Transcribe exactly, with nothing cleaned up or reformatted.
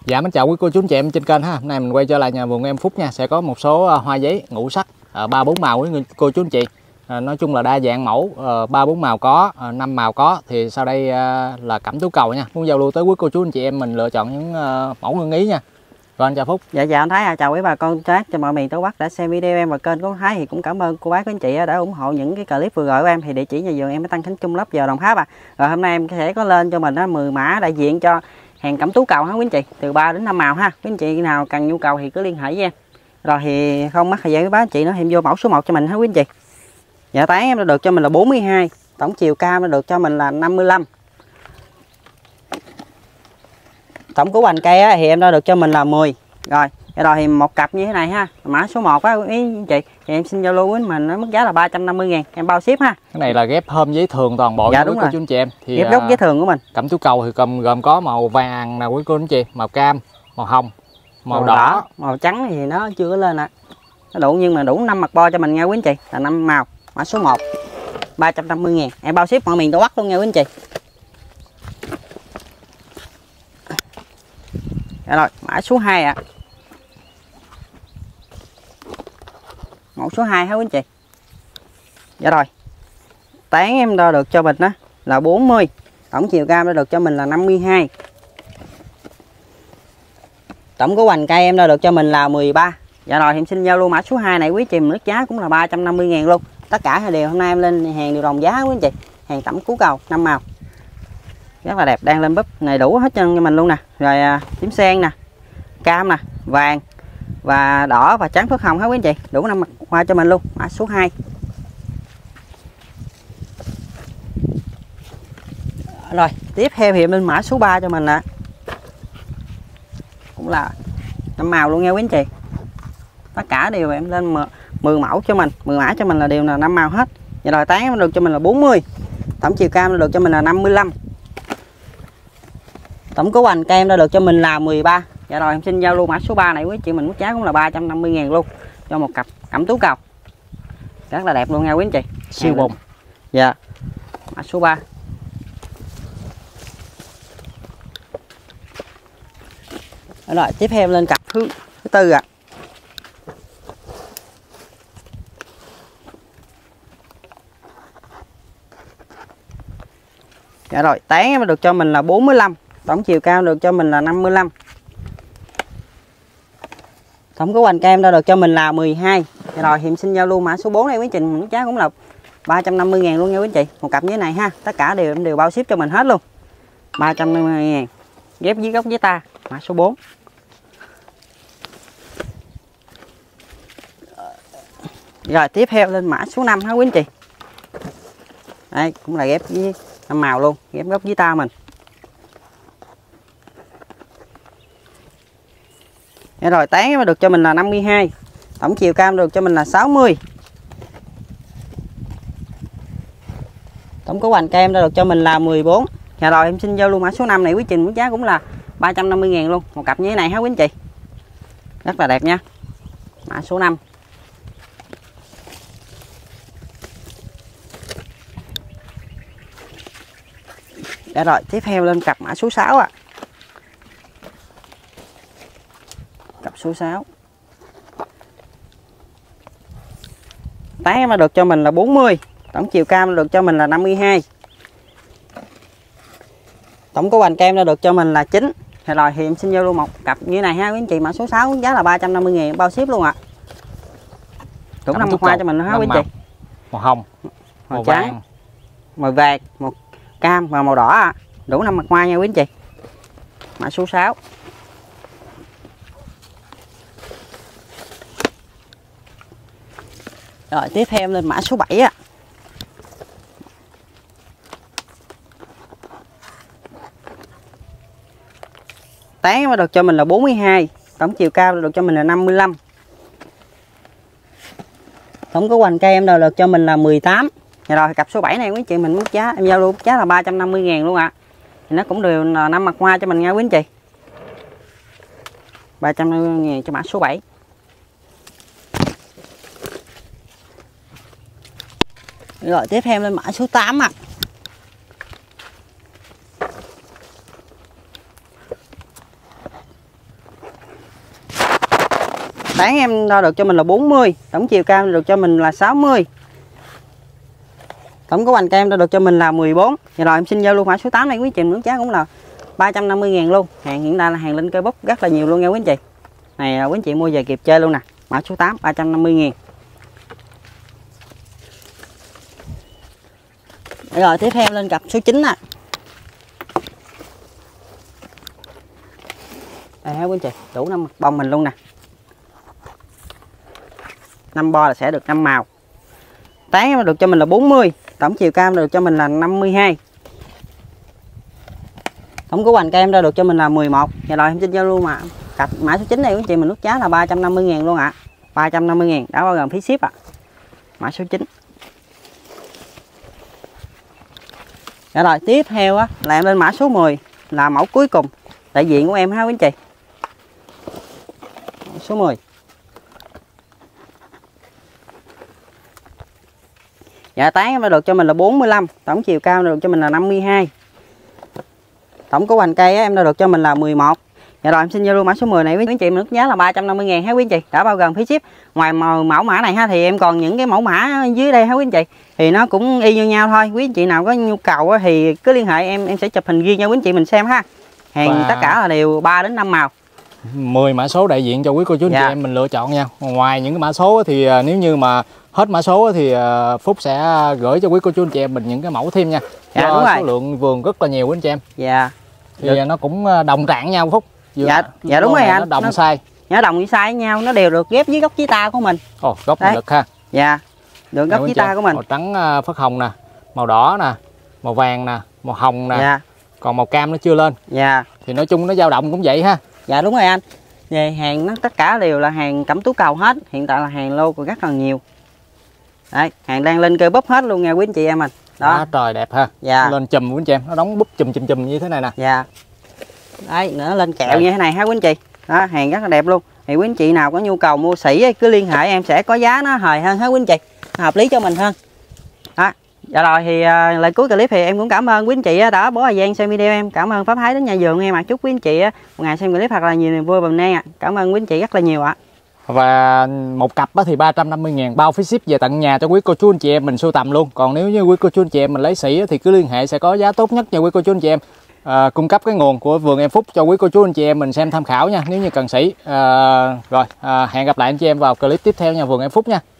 Dạ mến chào quý cô chú anh chị em trên kênh ha. Hôm nay mình quay trở lại nhà vườn em Phúc nha. Sẽ có một số hoa giấy ngũ sắc ba bốn màu quý cô chú anh chị. À, nói chung là đa dạng mẫu, ba bốn màu có, năm màu có. Thì sau đây à, là Cẩm Tú Cầu nha. Muốn giao lưu tới quý cô chú anh chị em mình lựa chọn những à, mẫu ưng ý nha. Rồi anh chào Phúc. Dạ chào anh Thái, à, chào quý bà con chat cho mọi miền Tổ Bắc đã xem video em và kênh của Thái. Thì cũng cảm ơn cô bác quý anh chị đã ủng hộ những cái clip vừa rồi của em. Thì địa chỉ nhà vườn em ở Tân Khánh Trung, Lấp Vò, Đồng Tháp à. Rồi hôm nay em sẽ có lên cho mình mười mã đại diện cho hàng Cẩm Tú Cầu ha quý anh chị, từ ba đến năm màu ha. Quý anh chị nào cần nhu cầu thì cứ liên hệ với em. Rồi thì không mất thời gian với bác anh chị nữa, em vô mẫu số một cho mình ha quý anh chị. Dạ tán em đã được cho mình là bốn mươi hai, tổng chiều cao nó được cho mình là năm mươi lăm. Tổng củ hoành cây á, thì em đã được cho mình là mười. Rồi, rồi thì một cặp như thế này ha, mã số một á quý anh chị, thì em xin giao lưu với mình nó mức giá là ba trăm năm mươi ngàn, em bao ship ha. Cái này là ghép hôm giấy thường toàn bộ. Dạ, nha đúng quý rồi. cô chú anh chị em. Thì ghép gốc giấy thường của mình. Cẩm Tú Cầu thì gồm gồm có màu vàng nè quý cô anh chị, màu cam, màu hồng, màu, màu đỏ. đỏ, màu trắng thì nó chưa có lên ạ. À. Nó đủ nhưng mà đủ năm mặt bo cho mình nha quý anh chị, là năm màu. Mã số một ba trăm năm mươi ngàn, em bao ship mọi miền Tổ Bắc luôn nha quý anh chị. Rồi, mã số hai ạ. À. Mẫu số hai hả quý anh chị. Dạ rồi. Tán em đo được cho mình đó là bốn mươi, tổng chiều cao đã được cho mình là năm mươi hai. Tổng của hoành cây em đo được cho mình là mười ba. Dạ rồi, em xin giao lưu mã số hai này quý chị, mình mức giá cũng là ba trăm năm mươi ngàn luôn. Tất cả hai đều hôm nay em lên hàng đều đồng giá quý anh chị. Hàng Cẩm Tú Cầu năm màu. Rất là đẹp, đang lên búp này đủ hết chân cho mình luôn nè. Rồi à, tím sen nè, cam nè, vàng và đỏ và trắng phớt hồng hết quý anh chị, đủ năm mặt hoa cho mình luôn. Mã số hai. Rồi, tiếp theo thì em lên mã số ba cho mình nè. Cũng là năm màu luôn nha quý anh chị. Tất cả đều em lên mười mẫu cho mình, mười mã cho mình là đều là năm màu hết. Vậy rồi tán em được cho mình là bốn mươi. Tổng chiều cao được cho mình là năm mươi lăm. Tổng cú hoành cây em đã được cho mình là mười ba. Dạ rồi em xin giao lưu mã số ba này quý chị, mình mức giá cũng là ba trăm năm mươi ngàn luôn cho một cặp Cẩm Tú Cầu. Rất là đẹp luôn nha quý anh chị. Siêu bùng. Dạ. Mã số ba. Rồi tiếp theo lên cặp thứ thứ tư ạ. À. Dạ rồi, tán em được cho mình là bốn mươi lăm, tổng chiều cao được cho mình là năm mươi lăm. Tổng của hoành cây em đã được cho mình là mười hai. Dạ rồi, thì em xin giao lưu mã số bốn này quý trình, mức giá cũng là ba trăm năm mươi ngàn luôn nha quý chị. Một cặp như thế này ha, tất cả đều em đều bao ship cho mình hết luôn. ba trăm năm mươi ngàn. Ghép với gốc với ta, mã số bốn. Rồi tiếp theo lên mã số năm ha quý anh chị. Đây cũng là ghép với năm màu luôn, ghép gốc với ta mình. Đây rồi tán được cho mình là năm mươi hai. Tổng chiều cao được cho mình là sáu mươi. Tổng cú hoành cây em đã được cho mình là mười bốn. Dạ rồi em xin giao lưu mã số năm này quý trình, mức giá cũng là ba trăm năm mươi ngàn luôn. Một cặp như thế này ha quý anh chị. Rất là đẹp nha. Mã số năm. Dạ rồi, tiếp theo lên cặp mã số sáu ạ. À. Cặp số sáu. Tán em được cho mình là bốn mươi, tổng chiều cao được cho mình là năm mươi hai. Tổng của hoành kem đã được cho mình là chín. Rồi thì em xin giao lưu một cặp như này ha quý anh chị, mã số sáu giá là ba trăm năm mươi ngàn, bao ship luôn ạ. À. Đúng năm hoa cho mình ha quý anh chị. Màu hồng, màu, màu trắng, vàng, màu vàng, màu cam và màu đỏ ạ. À. Đủ năm mặt hoa nha quý anh chị. Mã số sáu. Rồi tiếp theo lên mã số bảy á. Tán mà được cho mình là bốn mươi hai, tổng chiều cao được cho mình là năm mươi lăm. Tổng của hoành cây em đều được cho mình là mười tám. Rồi cặp số bảy này quý anh chị, mình mức giá em giao lưu giá là ba trăm năm mươi ngàn luôn ạ. À. Thì nó cũng đều là năm mặt hoa cho mình nha quý anh chị. ba trăm năm mươi ngàn cho mã số bảy. Rồi tiếp theo lên mã số tám ạ. À. Tán em đo được cho mình là bốn mươi, tổng chiều cao được cho mình là sáu mươi. Tổng của hoành cây em đo được cho mình là mười bốn. Và rồi em xin giao luôn mã số tám này quý anh chị, nước giá cũng là ba trăm năm mươi ngàn luôn. Hàng hiện tại là hàng linh cây búp rất là nhiều luôn nha quý anh chị. Này là quý anh chị mua về kịp chơi luôn nè. Mã số tám ba trăm năm mươi ngàn. Rồi tiếp theo lên cặp số chín nè. Đây ha quý anh chị, đủ năm bông mình luôn nè. năm bo là sẽ được năm màu. Tán được cho mình là bốn mươi, tổng chiều cao được cho mình là năm mươi hai. Tổng của hoành cây em ra được cho mình là mười một. Và rồi em xin giao luôn mà cặp mã số chín này quý anh chị mình nút giá là ba trăm năm mươi ngàn luôn ạ. À. ba trăm năm mươi ngàn đã bao gồm phí ship ạ. À. Mã số chín. Dạ rồi tiếp theo á là em lên mã số mười là mẫu cuối cùng đại diện của em ha quý anh chị. Số mười. Dạ tán em đã được cho mình là bốn mươi lăm, tổng chiều cao được cho mình là năm mươi hai. Tổng của hoành cây á, em đã được cho mình là mười một. Dạ rồi em xin giao luôn mã số mười này quý anh chị mình mức giá là ba trăm năm mươi ngàn ha quý anh chị, đã bao gồm phí ship. Ngoài màu mẫu mã này ha thì em còn những cái mẫu mã dưới đây ha quý anh chị. Thì nó cũng y như nhau thôi. Quý anh chị nào có nhu cầu á, thì cứ liên hệ em em sẽ chụp hình riêng cho quý anh chị mình xem ha. Hàng và tất cả là đều ba đến năm màu. mười mã số đại diện cho quý cô chú anh dạ. chị em mình lựa chọn nha. Ngoài những cái mã số thì nếu như mà hết mã số thì Phúc sẽ gửi cho quý cô chú anh chị em mình những cái mẫu thêm nha. Dạ, do đúng rồi. số lượng vườn rất là nhiều quý anh chị em. Dạ. Thì được. Nó cũng đồng trạng nhau Phúc. Vừa dạ dạ đúng rồi anh. Nó đồng nó, size. Nó đồng size với nhau, nó đều được ghép với gốc chí ta của mình. Ồ, gốc được ha. Dạ. Được gốc chí ta của mình. Màu trắng phất hồng nè, màu đỏ nè, màu vàng nè, màu hồng nè. Dạ. Còn màu cam nó chưa lên. Dạ. Thì nói chung nó dao động cũng vậy ha. Dạ đúng rồi anh. Về hàng nó tất cả đều là hàng cẩm tú cầu hết, hiện tại là hàng lô còn rất là nhiều. Đấy, hàng đang lên cây búp hết luôn nha quý anh chị em mình. Đó. Đó, trời đẹp ha. Dạ. Lên chùm quý anh chị em, nó đóng búp chùm chùm chùm như thế này nè. Dạ. Đấy, nữa lên kẹo như thế này ha quý anh chị. Đó, hàng rất là đẹp luôn. Thì quý anh chị nào có nhu cầu mua sỉ cứ liên hệ em sẽ có giá nó hời hơn ha quý anh chị. Hợp lý cho mình hơn. Đó. Dạ rồi thì uh, lời cuối clip thì em cũng cảm ơn quý anh chị đã bỏ thời gian xem video em. Cảm ơn Pháp Thái đến nhà vườn em ạ. Chúc quý anh chị một ngày xem clip thật là nhiều niềm vui và bình an ạ. Cảm ơn quý anh chị rất là nhiều ạ. Và một cặp thì ba trăm năm mươi ngàn bao phí ship về tận nhà cho quý cô chú anh chị em mình sưu tầm luôn. Còn nếu như quý cô chú anh chị em mình lấy sỉ thì cứ liên hệ sẽ có giá tốt nhất cho quý cô chú anh chị em. À, cung cấp cái nguồn của vườn em Phúc cho quý cô chú anh chị em mình xem tham khảo nha, nếu như cần sỉ. À, rồi à, hẹn gặp lại anh chị em vào clip tiếp theo nha vườn em Phúc nha.